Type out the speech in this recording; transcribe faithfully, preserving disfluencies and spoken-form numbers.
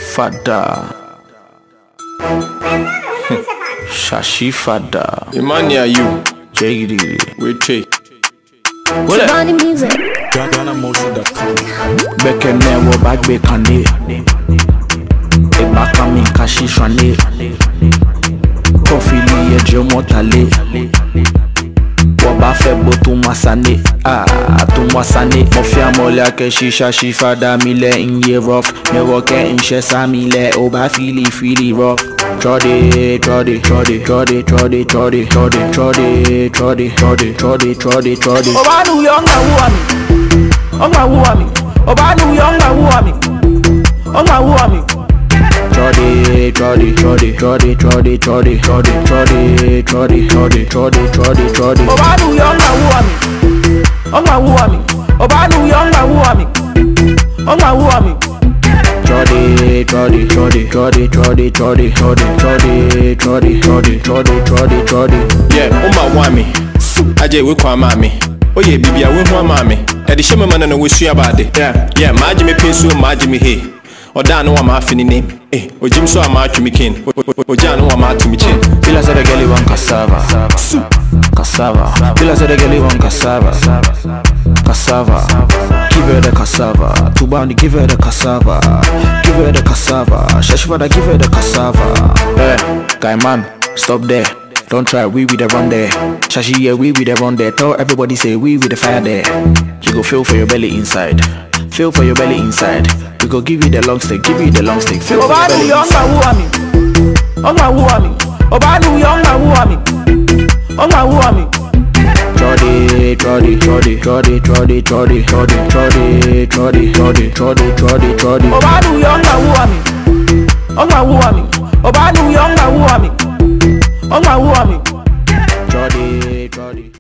Fada Shashi Fada Imani are you? Jiggy Wait, take. What Ghana music. Ghana motion dot com. Beke newo back be kande E baka min kashi shwane Kofili ye jomo tale Waba febo tu masane Ah, tu masane Mofia mola ke shisha shifada mile inye rough Me woke in shesa mile Oba fili fili rough Trody, trody, trody, trody, trody, trody, trody, trody, trody, trody, trody, trody, trody. Oba nu yonga wuami, onga wuami. Oba nu yonga wuami, onga wuami. Trody, trody, trody, trody, trody, trody, trody, trody, trody, trody, trody, trody, trody. Oba nu yonga wuami, onga wuami. Oba nu yonga wuami, onga wuami. Trody, trody, trody, trody, trody, trody, trody, trody, trody, trody, trody, trody, trody. Yeah, Oma wami. Aje we kwa mami. Oye bibia we ho mami. E de sheme man na we sua baade. Yeah, yeah, maaji me pensu maaji me he. Oda no wa ma afini name. Eh, ojim so ama atwimi kin. Oja no wa ma atwimi chin. Feel say the girl want cassava. Cassava. Feel say the girl want cassava. Cassava. Give her the cassava. Tubani give her the cassava. Give her the cassava. Shashifada give her the cassava. Eh, guy man, stop there. Don't try, we with the run there. Shashi, yeah, we with the run there. Tell everybody say we with the fire there. You go feel for your belly inside. Feel for your belly inside. We go give you the long stick, give you the long stick. Feel for your belly inside. Onga wuami, Oba nu yonga wuami, onga wuami. Trody, trody, trody, trody, trody, trody, trody, trody, trody, trody, trody, trody, trody. Oba nu yonga wuami, onga wuami. Oba nu yonga wuami, onga wuami. Trody, trody.